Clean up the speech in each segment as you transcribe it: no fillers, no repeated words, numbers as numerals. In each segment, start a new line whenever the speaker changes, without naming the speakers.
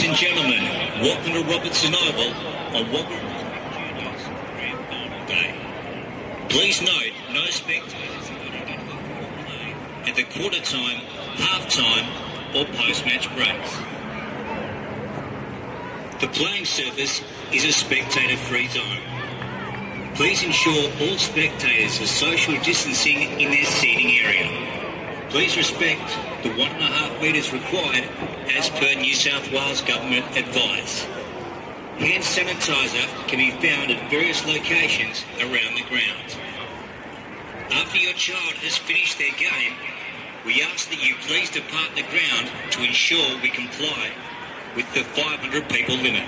and gentlemen, welcome to Robertson Oval on what will day. Please note, no spectators at the quarter time, half time or post-match breaks. The playing surface is a spectator-free zone. Please ensure all spectators are social distancing in their seating area. Please respect the 1.5 metres required as per New South Wales Government advice. Hand sanitiser can be found at various locations around the ground. After your child has finished their game, we ask that you please depart the ground to ensure we comply with the 500 people limit.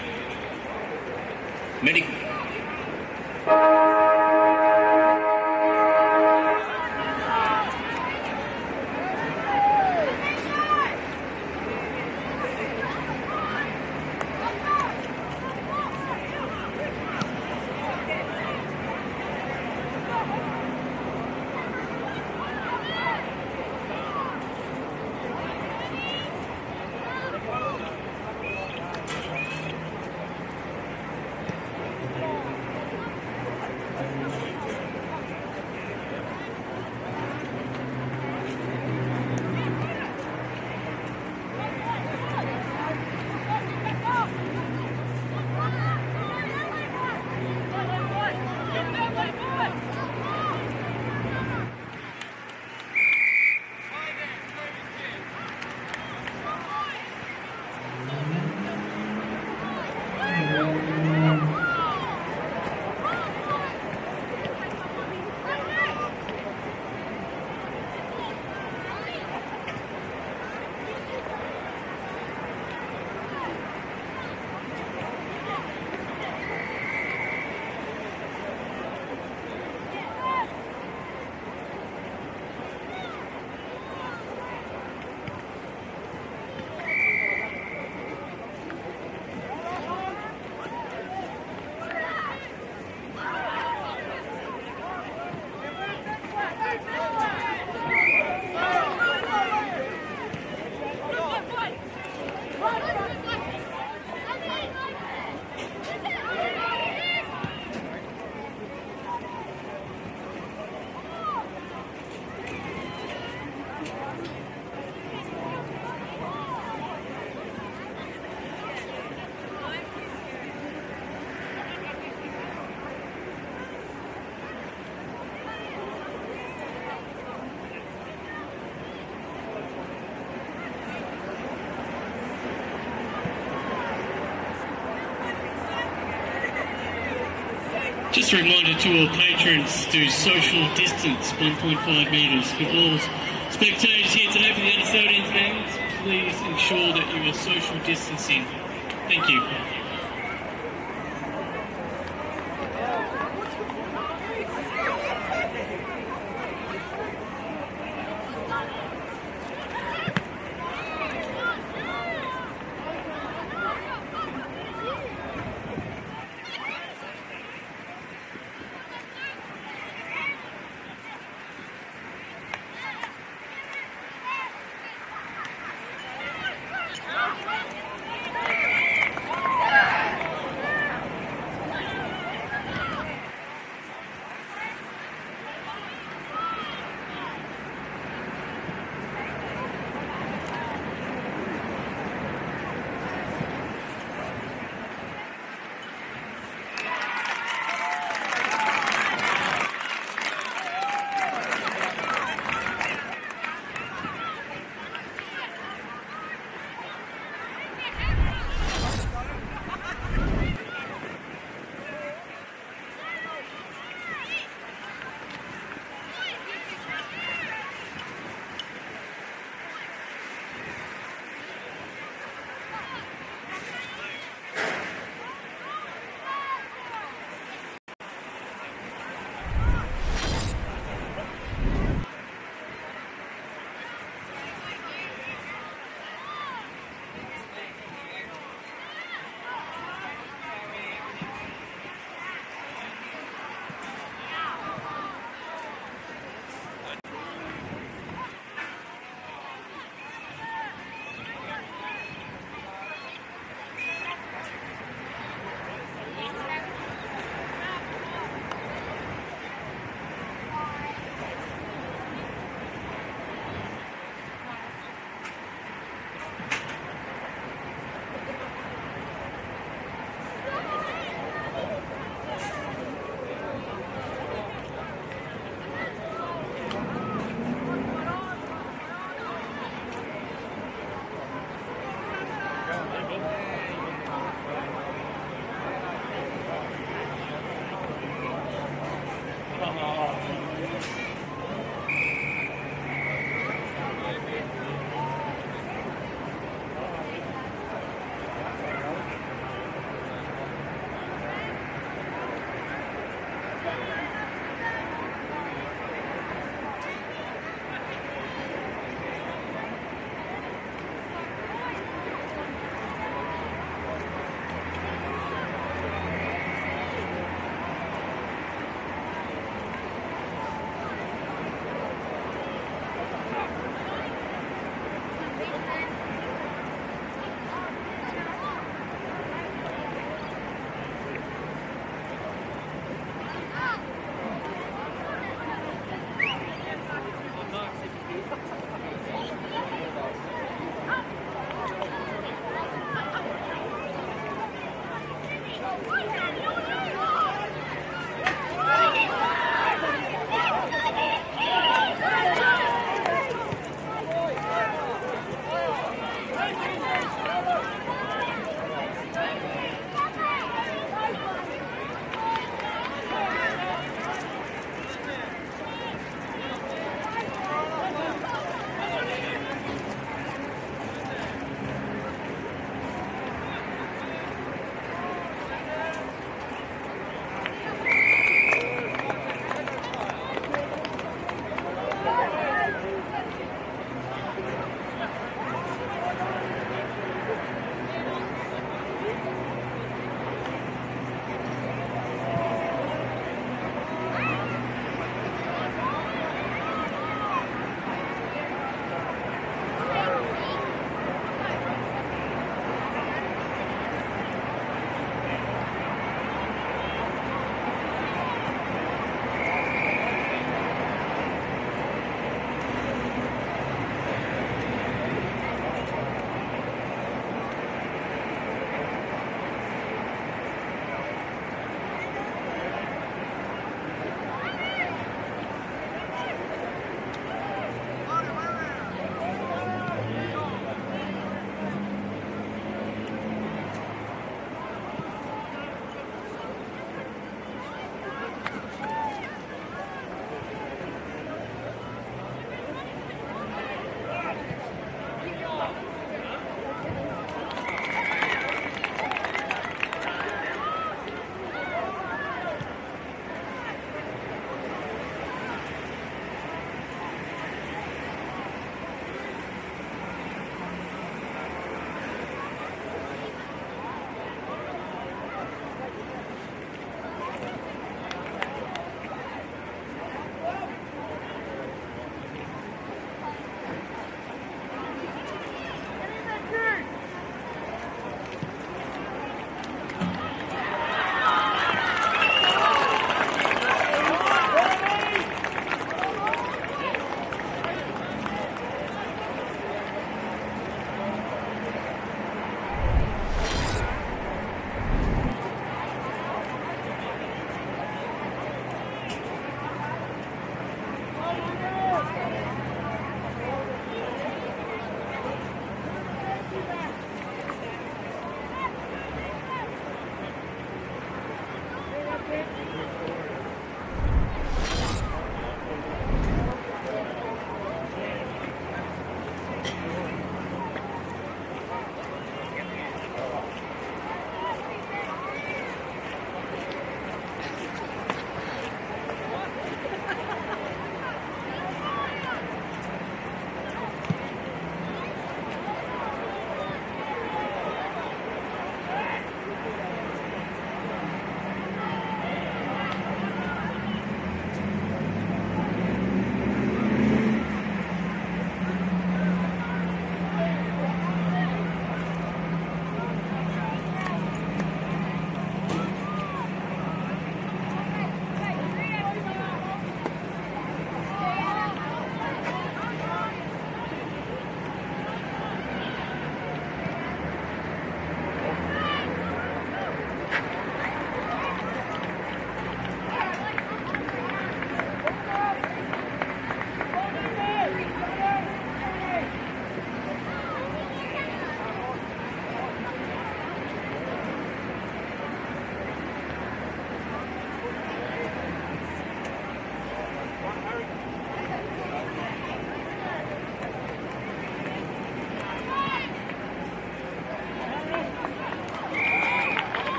Just a reminder to all patrons to social distance 1.5 metres. For all spectators here today for the under-13s games, please ensure that you are social distancing. Thank you.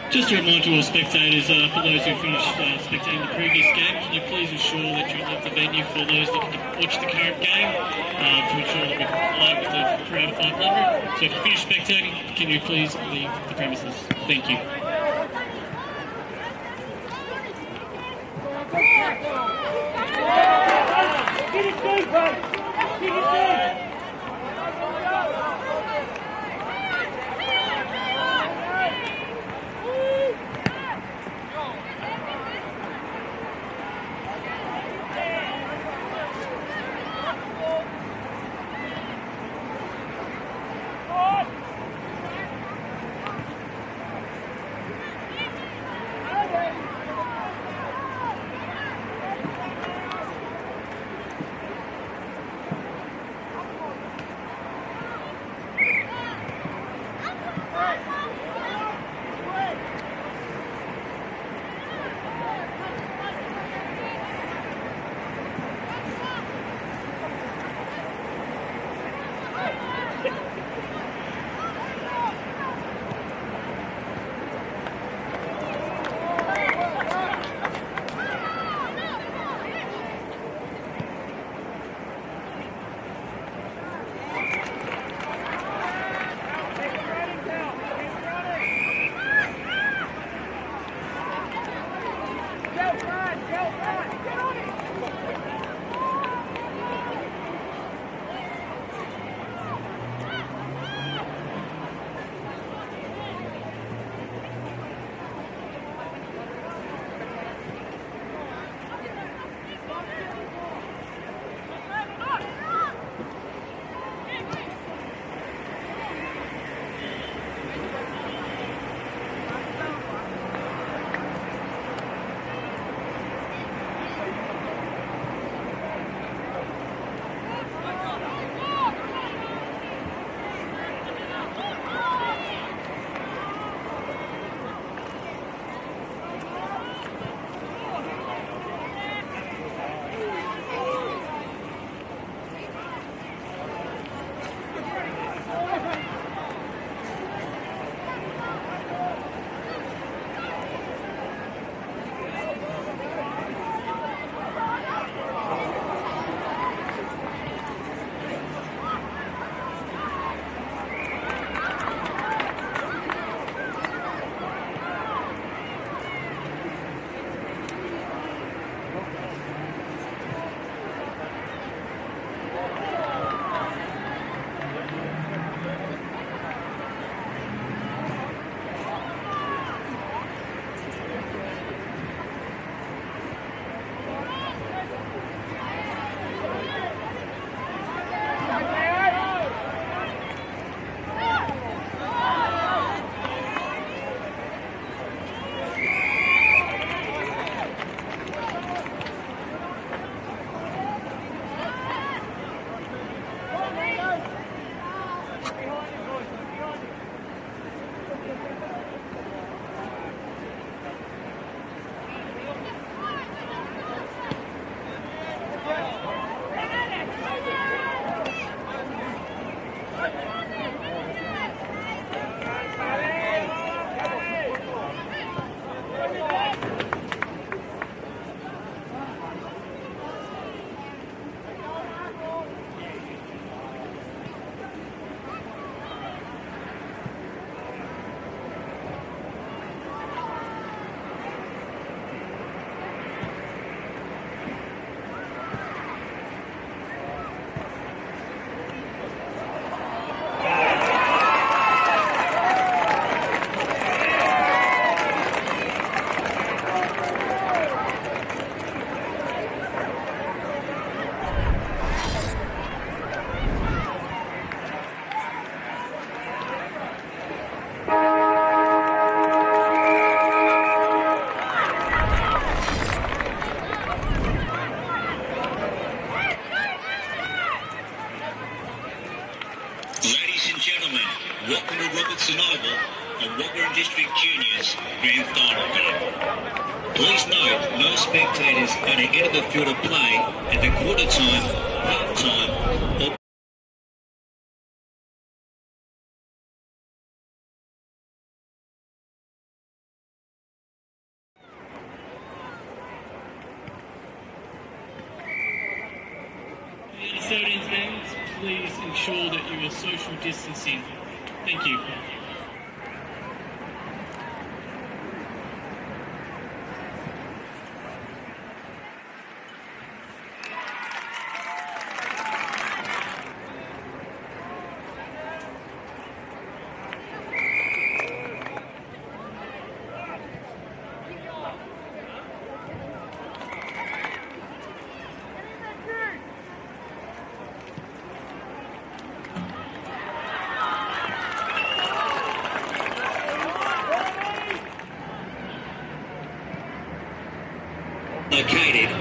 Just a reminder to all spectators, for those who finished spectating the previous game, can you please ensure that you leave the venue for those looking to watch the current game, to ensure that we comply with the crowd of 500. So if you finish spectating, can you please leave the premises? Thank you.
Welcome to Robertson Oval on Wagga District Juniors Grand Final game. Please note, no spectators are to enter the field of play at the quarter time, half time or
please ensure that you are social distancing. Thank you.
Located.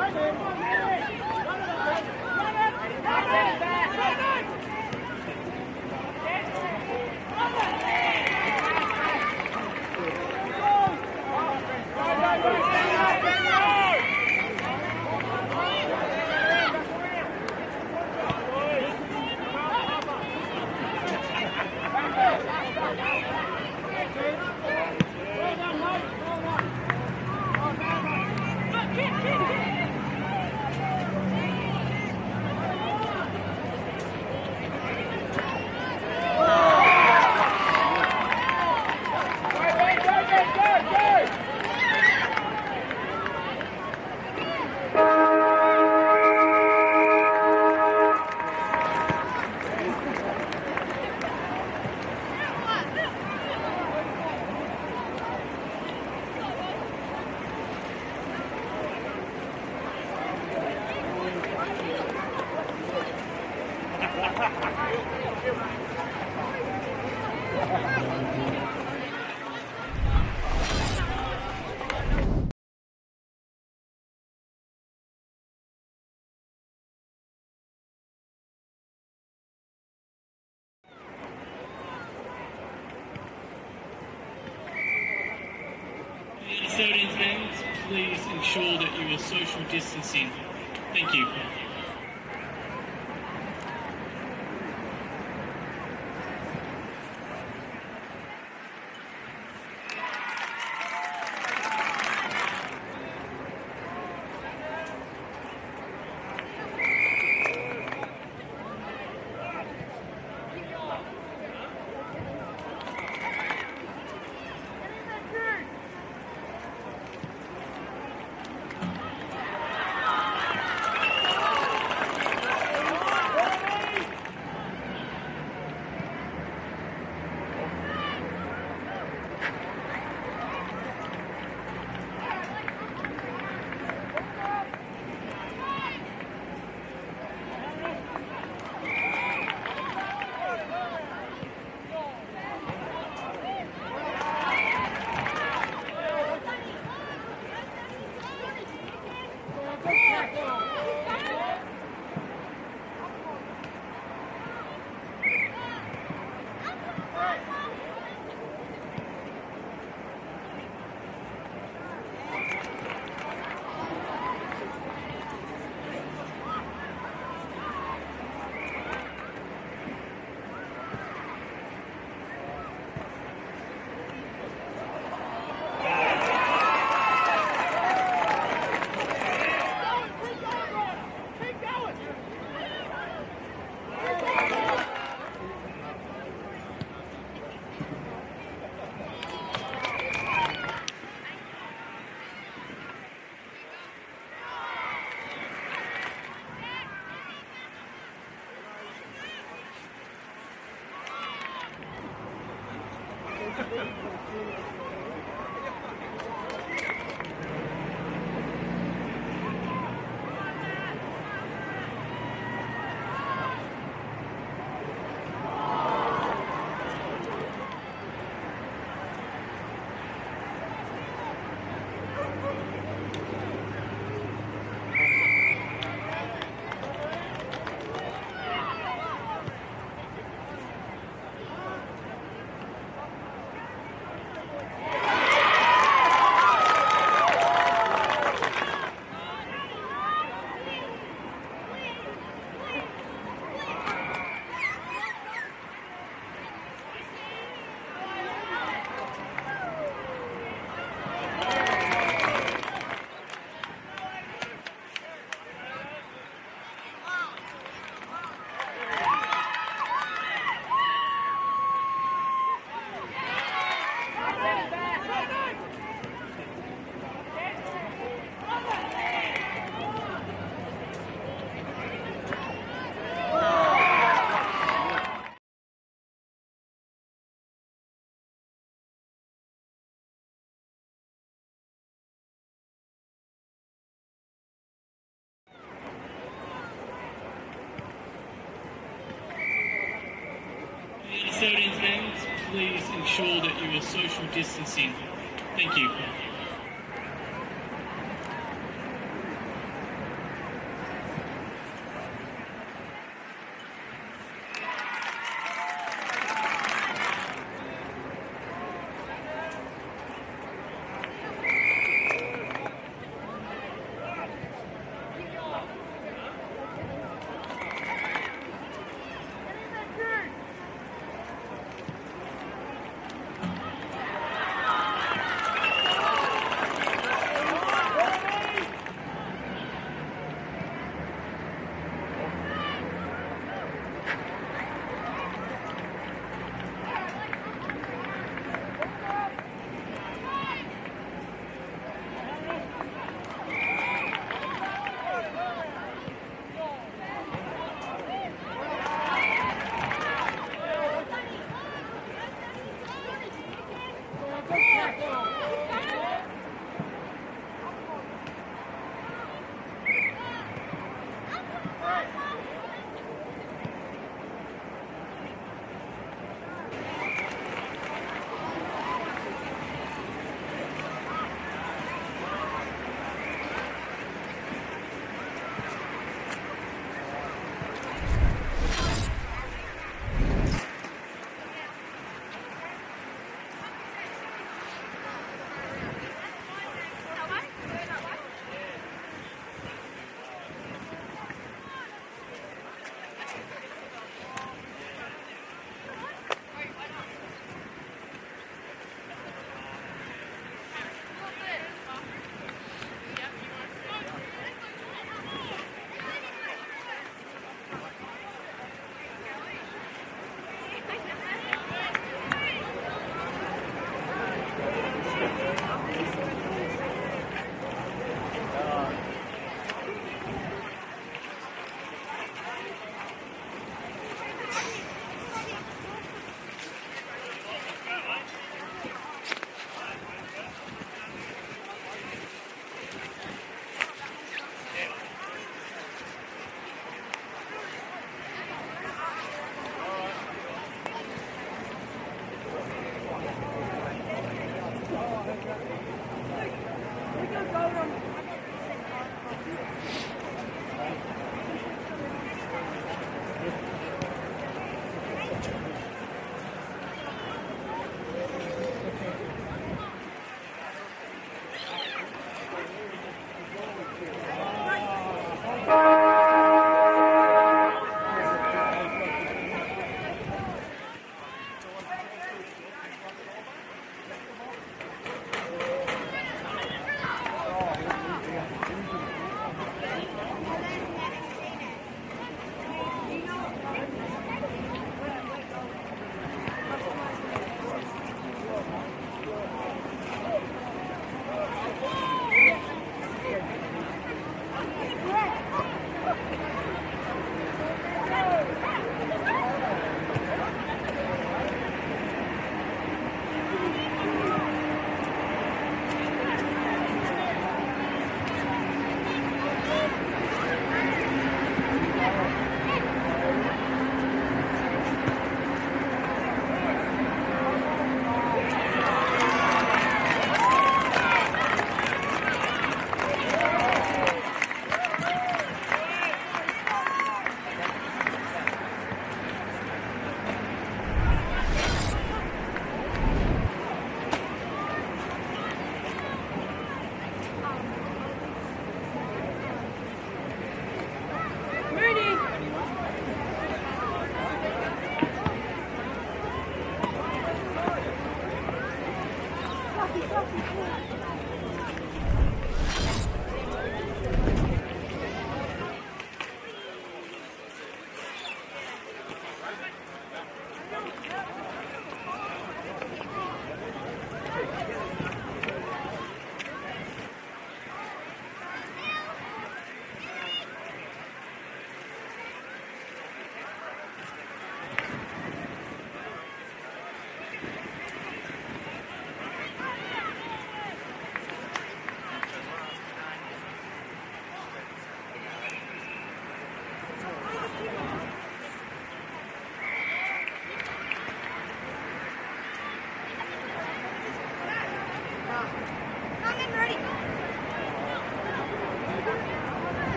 Custodians, members, please ensure that you are social distancing. Thank you. Custodians, members, please ensure that you are social distancing. Thank you.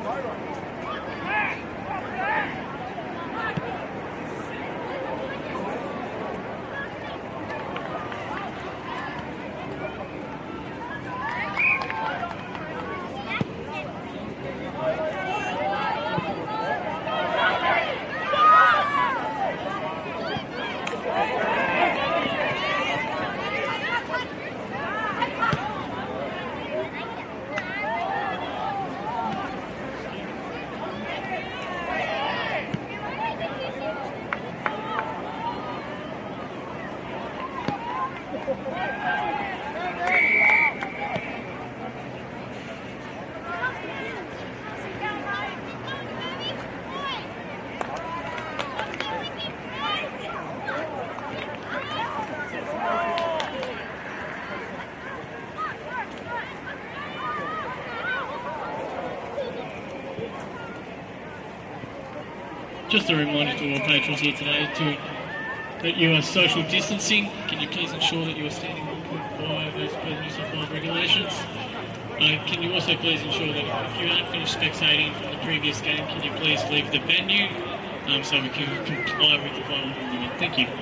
Just a reminder to all patrons here today that you are social distancing. Can you please ensure that you are standing 1.5 as per the New South Wales regulations? Can you also please ensure that if you aren't finished spectating from the previous game, can you please leave the venue so we can comply with the final limit? Thank you.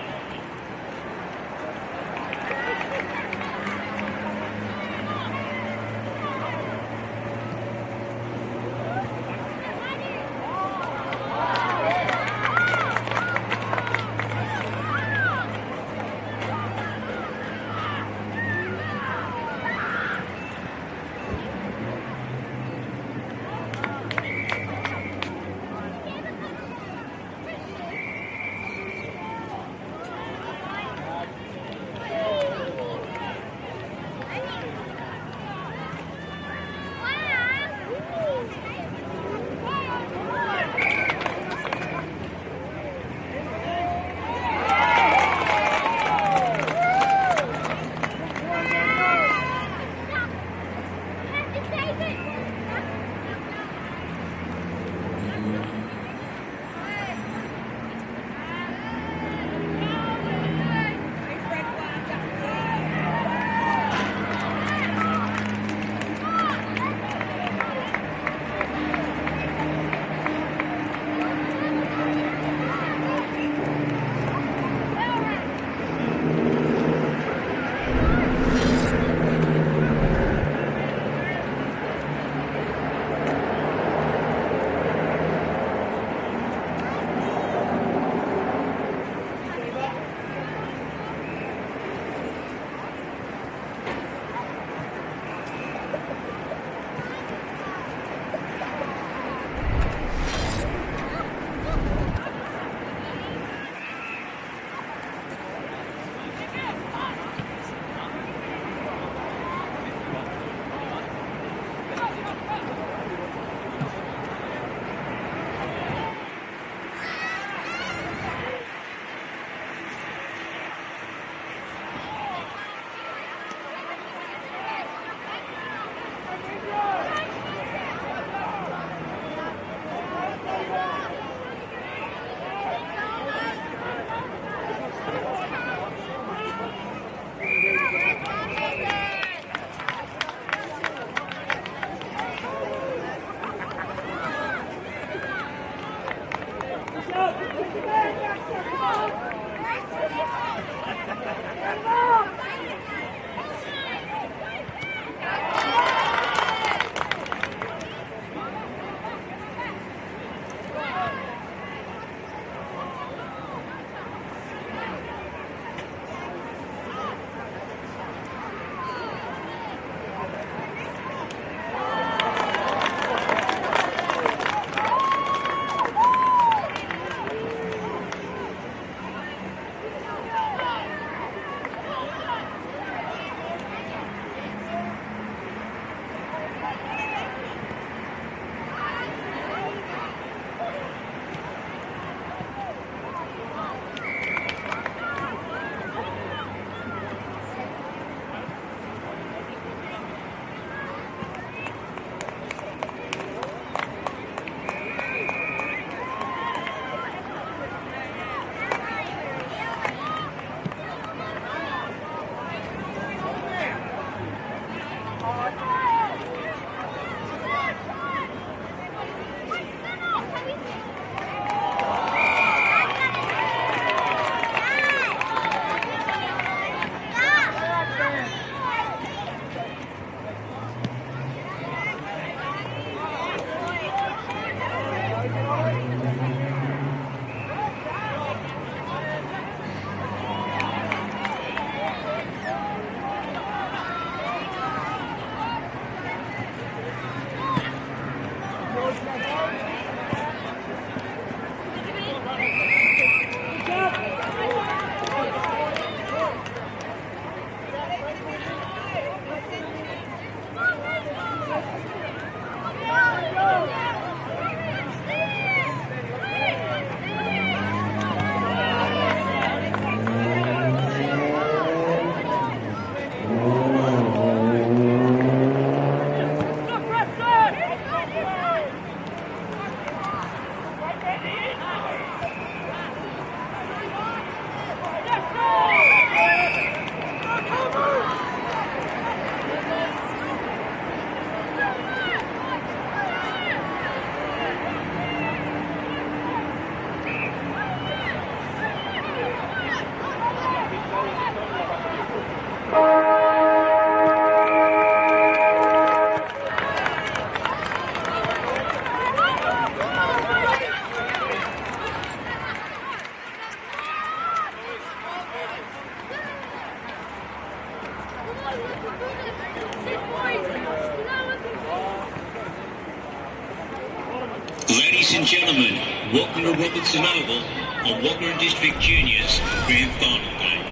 Ladies and gentlemen, welcome to Robertson Oval on Wagga District Juniors Grand Final Day.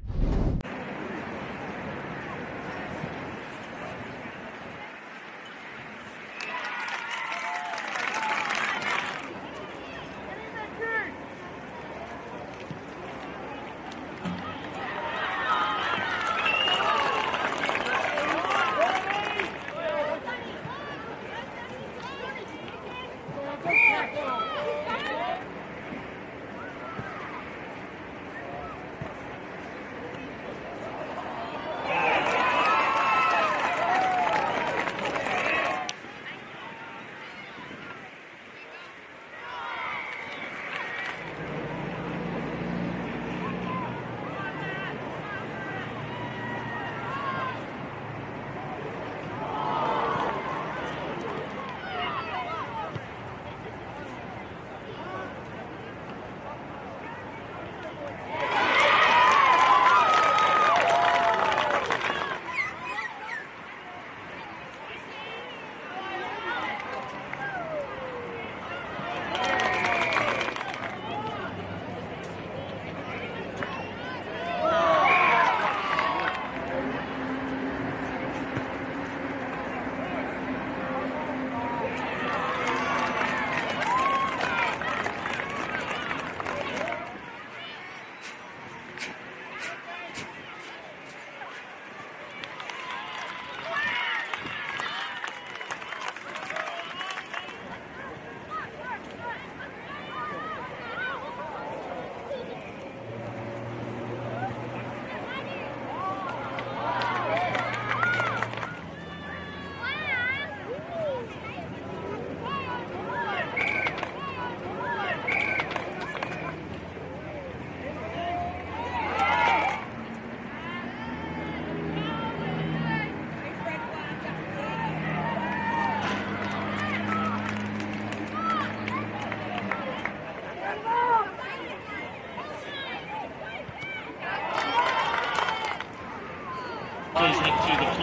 Please head to the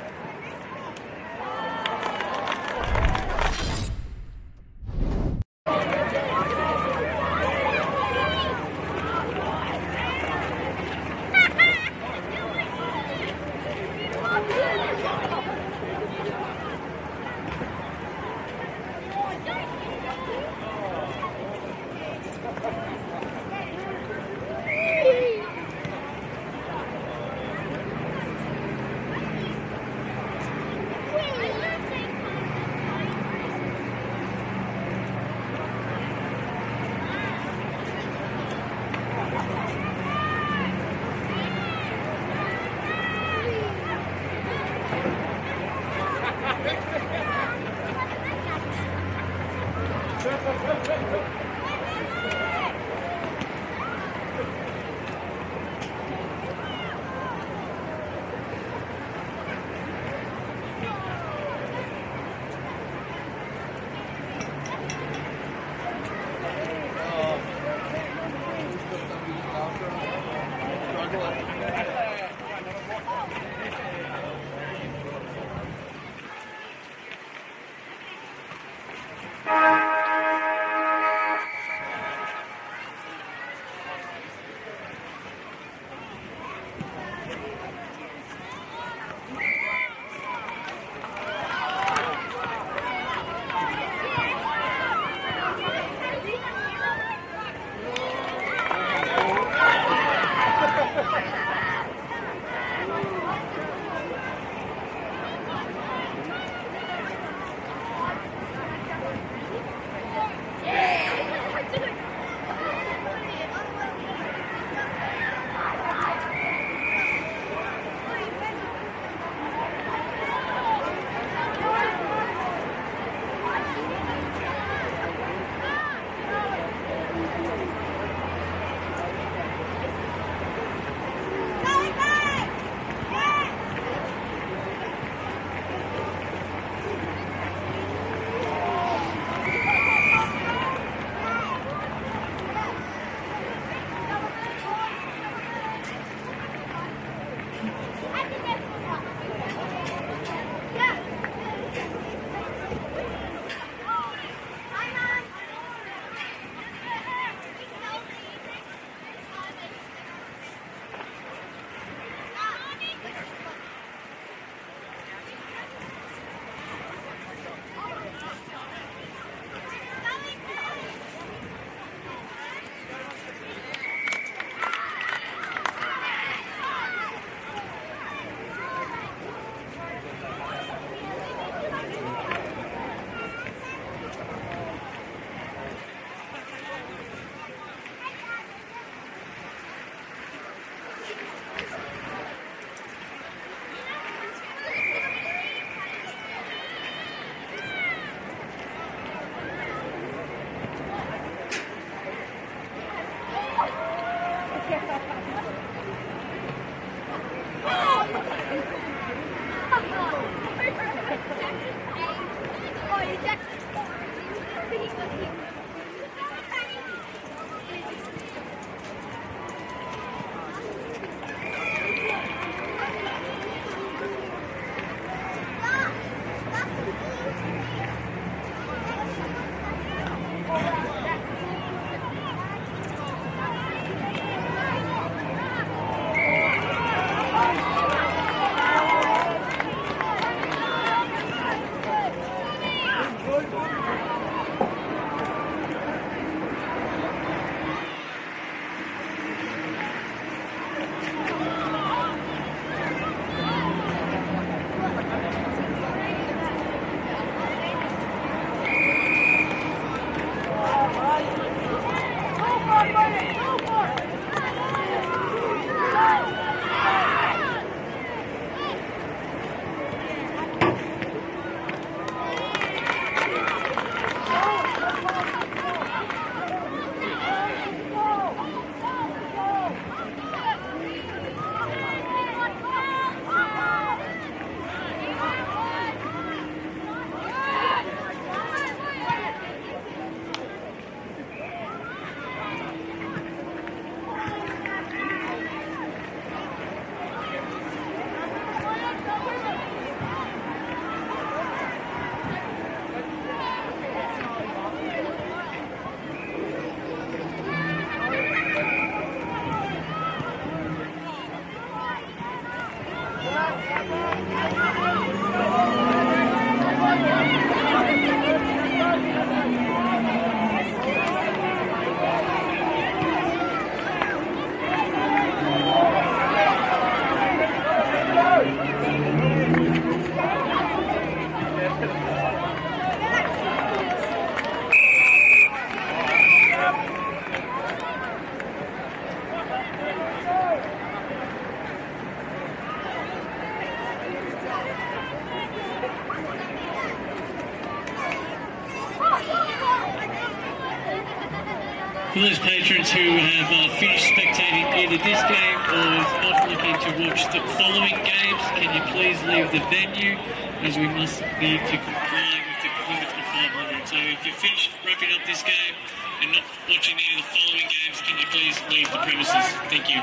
For those patrons who have finished spectating either this game or is not looking to watch the following games, can you please leave the venue, as we must need to comply with the limit of 500. So if you're finished wrapping up this game and not watching any of the following games, can you please leave the premises? Thank you.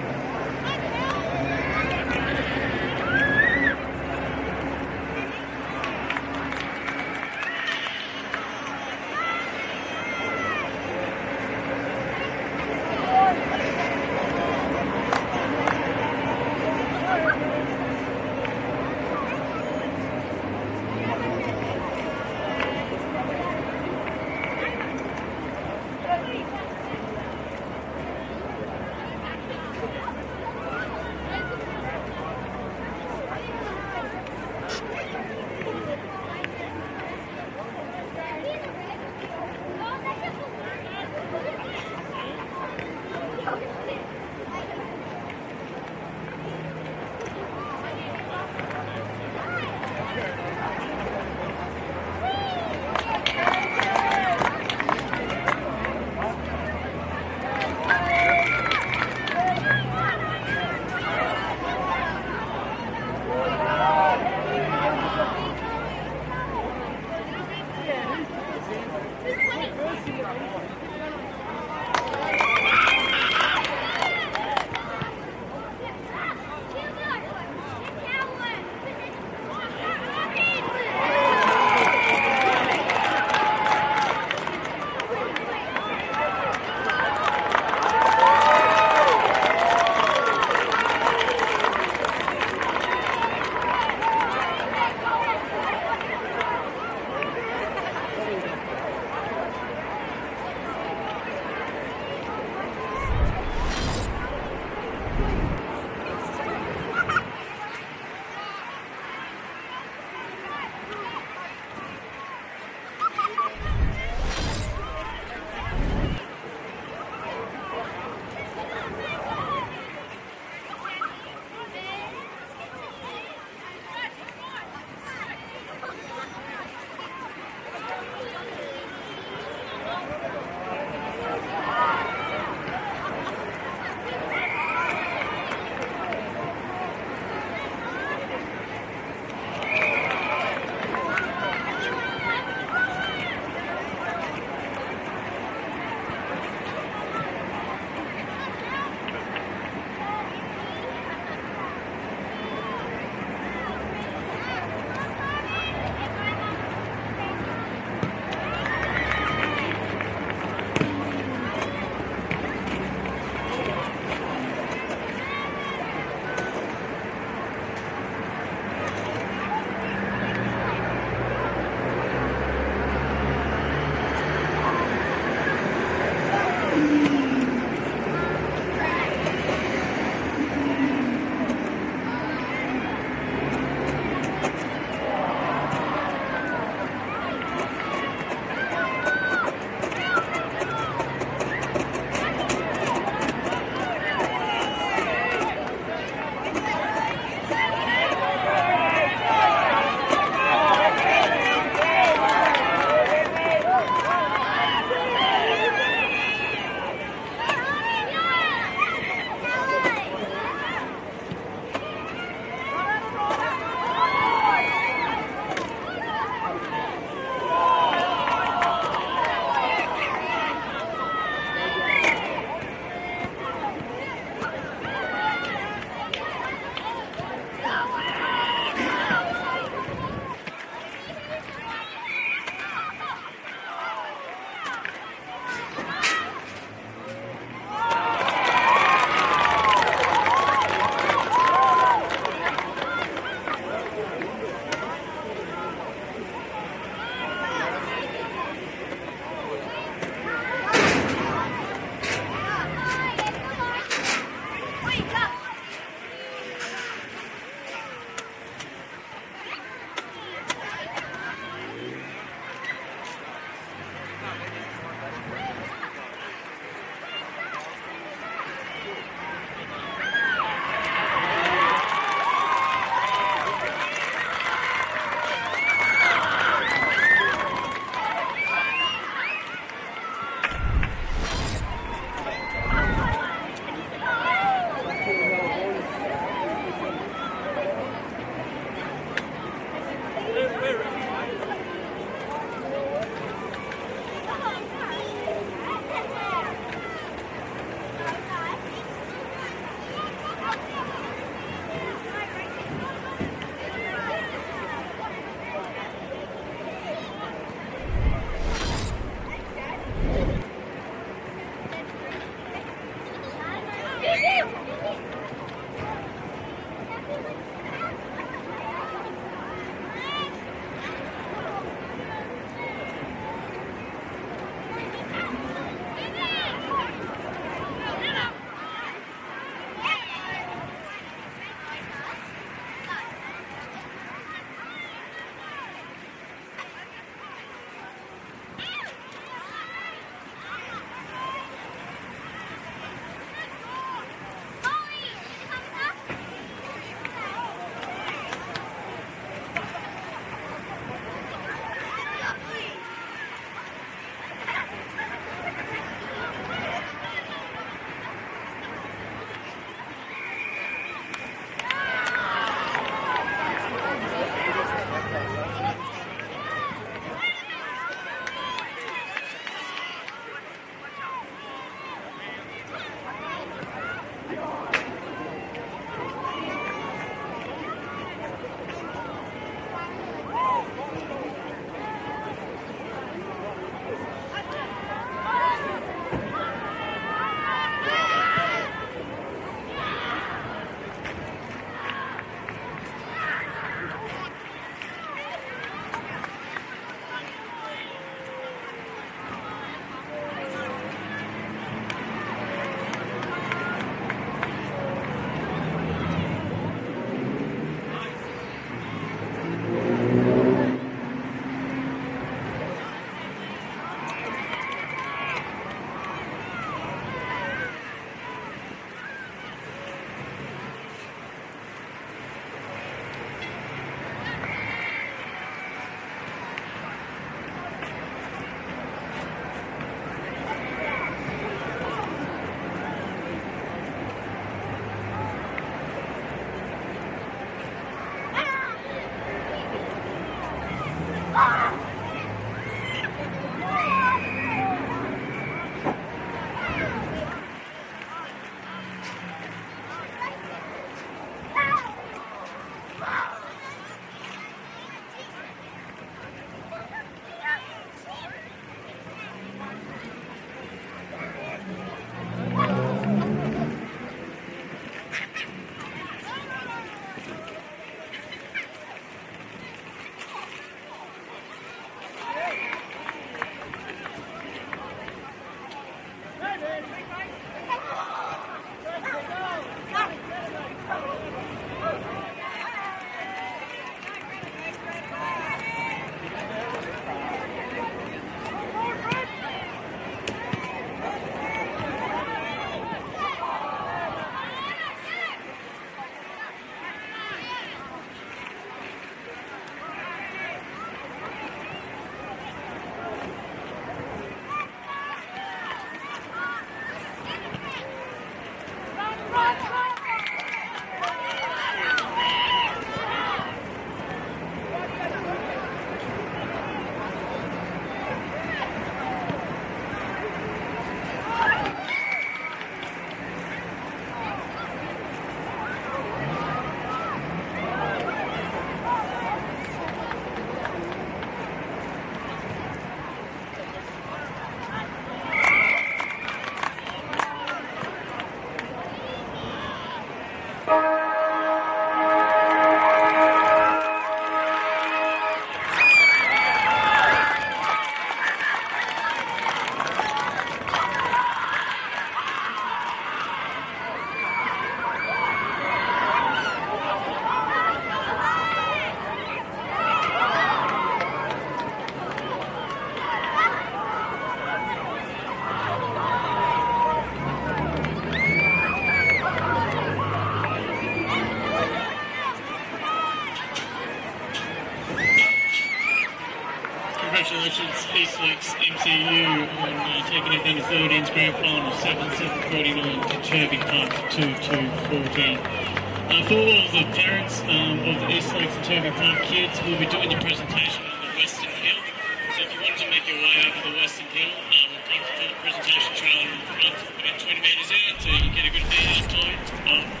East Lakes MCU on taking it under 13's grand final 7-7-49 to Turvey Park 2-2-14. For all the parents of the East Lakes and Turvey Park kids, we'll be doing the presentation on the Western Hill. So if you wanted to make your way over the Western Hill, we'll come to the presentation trailer in front, about 20 metres out, so you can get a good view of time.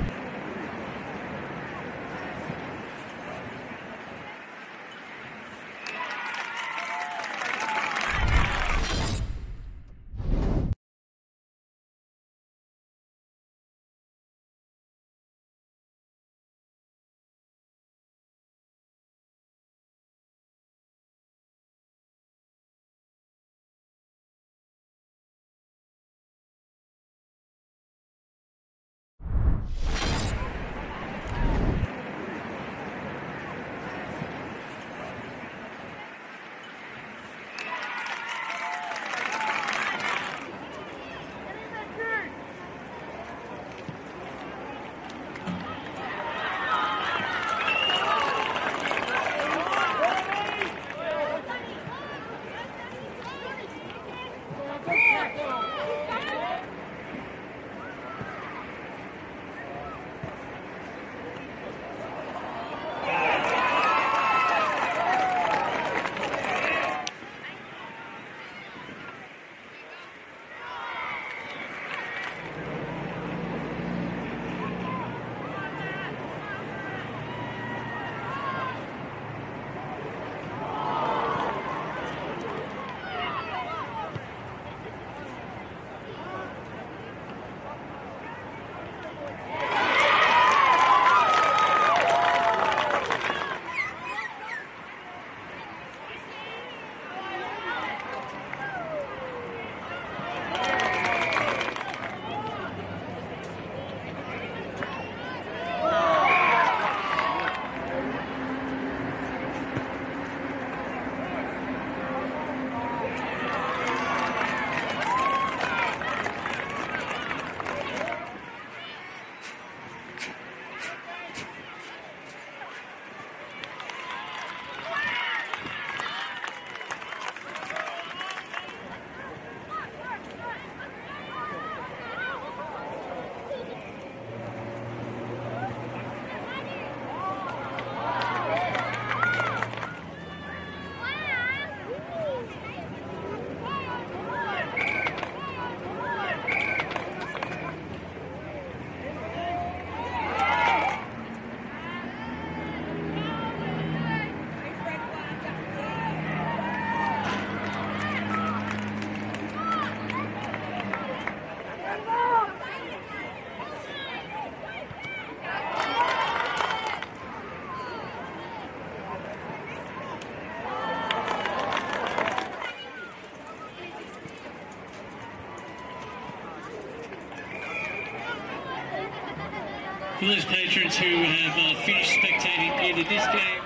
For those patrons who have finished spectating either this game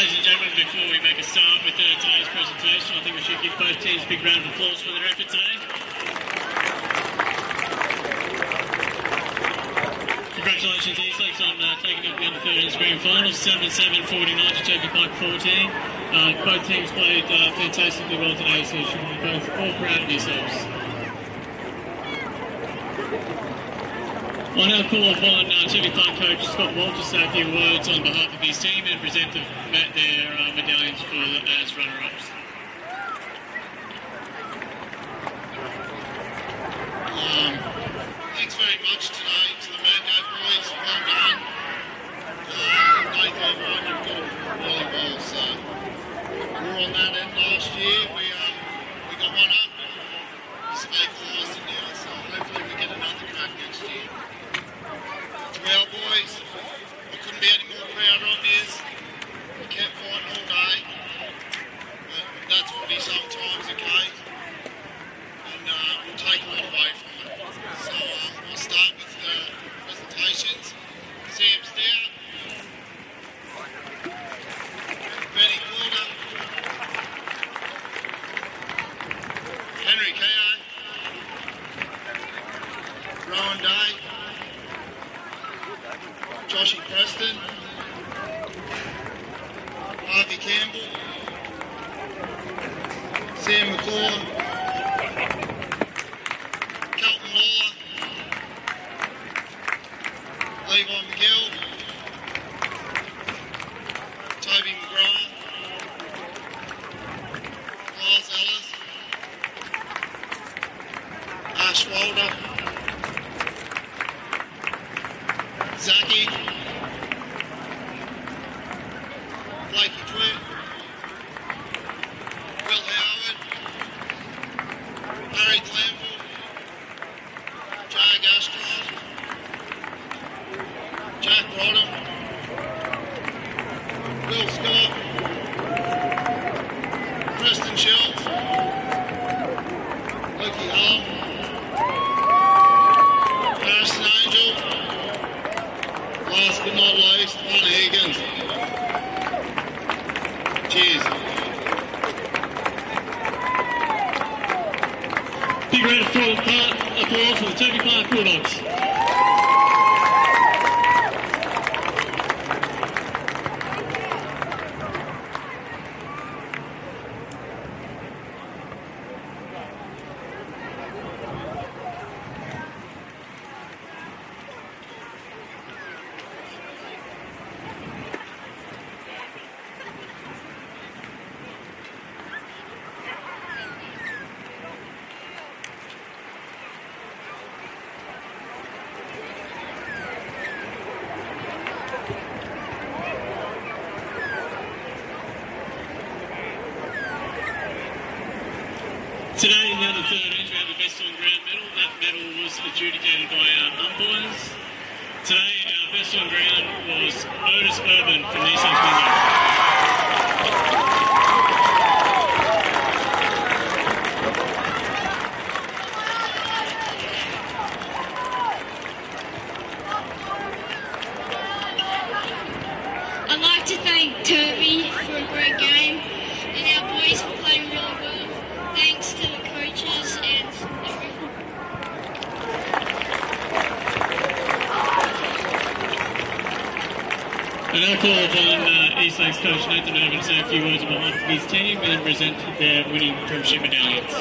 Ladies and gentlemen, before we make a start with today's presentation, I think we should give both teams a big round of applause for their effort today. Congratulations, East Lakes, on taking up the under-13s grand final, 77-49 to Turkey Park 14. Both teams played fantastically well today, so you should be both all proud of yourselves. I'll now call upon Turkey Park coach Scott Walter to say a few words on behalf of his team and present their medallions as runner-ups.
Thanks very much today to the Mango boys. Well done. Nathan, everyone, you've got it really well. So we were on that end last year. We got one up and stabilised it now. So hopefully we get another crack next year. To our boys, I couldn't be any more proud of this. We kept fighting all day. But that's footy sometimes, okay? And we'll take a lot away from it. So we'll start with the presentations. Sam Stout, Benny Calder, Henry Kao, Rowan Day, Joshy Preston, Harvey Campbell, Sam McCaw, Levi McGill, Toby McGrath, Miles Ellis, Ash Walder, Zaki, Blakey Twit, Will Howard, Harry Glanville, Jag Ashcroft, Jack Rodham, Will Scott, Preston Schultz, Lucky Hull, Ashton Angel, last but not least, Lon Higgins. Cheers.
Big round of applause for the Turkey Park Bulldogs. Today in the under-13s we have the best on ground medal. That medal was adjudicated by our umpires. Today our best on ground was Otis Urban from the East Lakes Bulldogs.
I'd like to thank Turvey for a great game and our boys for playing really well. Thanks to the coaches and everyone.
And I'll call upon East Lakes coach Nathan Urban to say a few words on behalf of his team and then present their winning premiership medallions.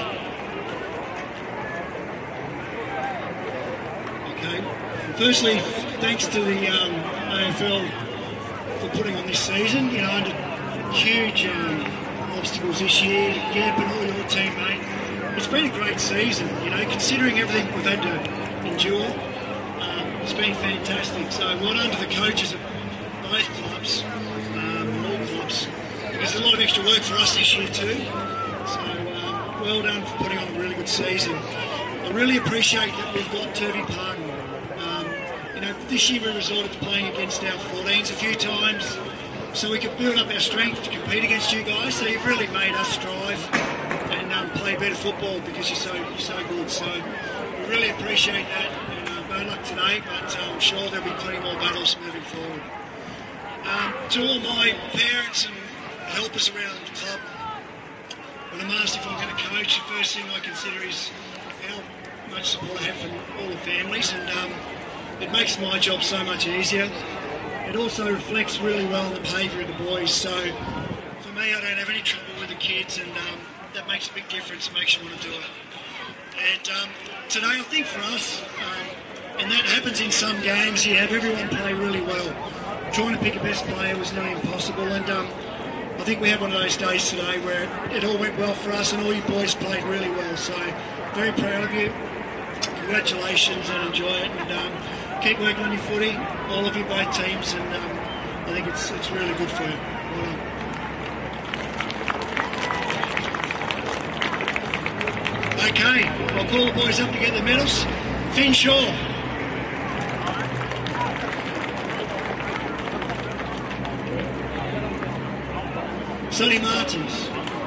Okay. Firstly, thanks to the AFL for putting on this season. You know, under huge obstacles this year. Yep, and all your team, mate. It's been a great season. You know, considering everything we've had to endure, it's been fantastic. So well done to the coaches of both clubs, all clubs, because there's a lot of extra work for us this year too. So well done for putting on a really good season. I really appreciate that we've got Turvey Park. You know, this year we resorted to playing against our 14s a few times, so we could build up our strength to compete against you guys. So you've really made us strive and play better football because you're so good. So we really appreciate that. And bad luck today, but I'm sure there'll be plenty more battles moving forward. To all my parents and helpers around the club. When I'm asked if I'm going to coach, the first thing I consider is how much support I have from all the families, and it makes my job so much easier. It also reflects really well on the behaviour of the boys, so for me I don't have any trouble with the kids, and that makes a big difference, makes you want to do it. And today I think for us, and that happens in some games, you have everyone play really well. Trying to pick a best player was nearly impossible, and I think we had one of those days today where it all went well for us and all you boys played really well. So very proud of you. Congratulations and enjoy it. And keep working on your footy, all of you, both teams. And I think it's really good for you. Well done. Okay, I'll call the boys up to get the medals. Finn Shaw. Sonny Martins.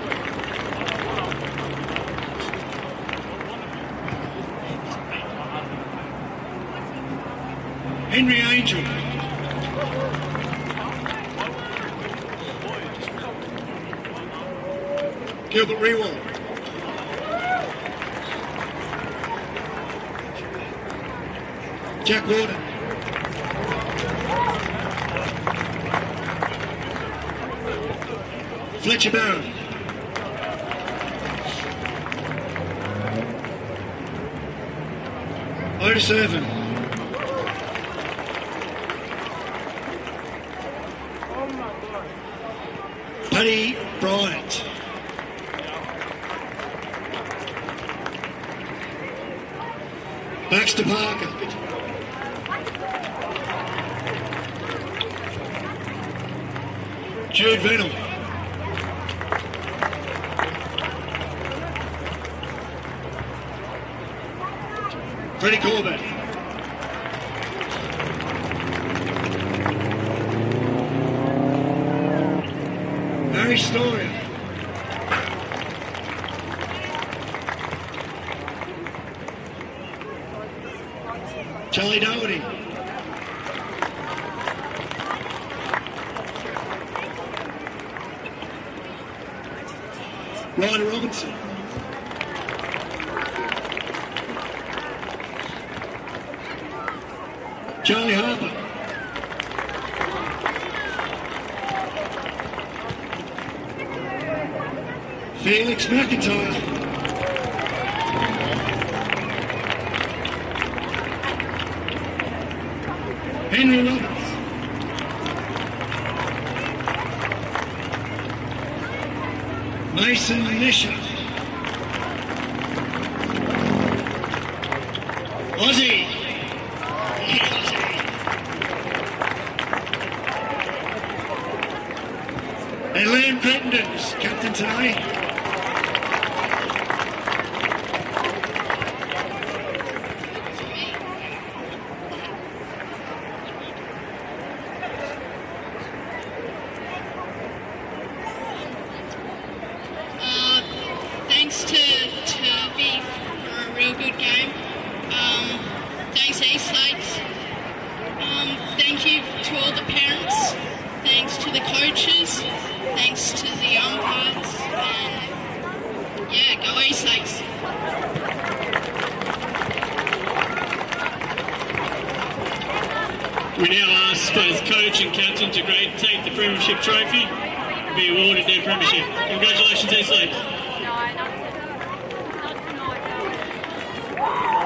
Henry Angel. Gilbert Rewald. Jack Warden. Fletcher Barron. Otis Irvin. Paddy Bryant. Baxter Parker. Jude Venel. Freddie Corbett. Harry Storia. Charlie Doherty. Ryder Robinson. Charlie Harper. Felix McIntyre. Henry Roberts. Mason Nisha. Aussie. And Liam Crettenden's captain today.
Thanks to Turvey for a real good game. Thanks Eastlake. Thank you to all the parents. Thanks to the coaches. Thanks to the umpires. And yeah, go Eastlake.
We now ask both coach and captain to take the premiership trophy and be awarded their premiership. Congratulations, Eastlake.
No, not tonight.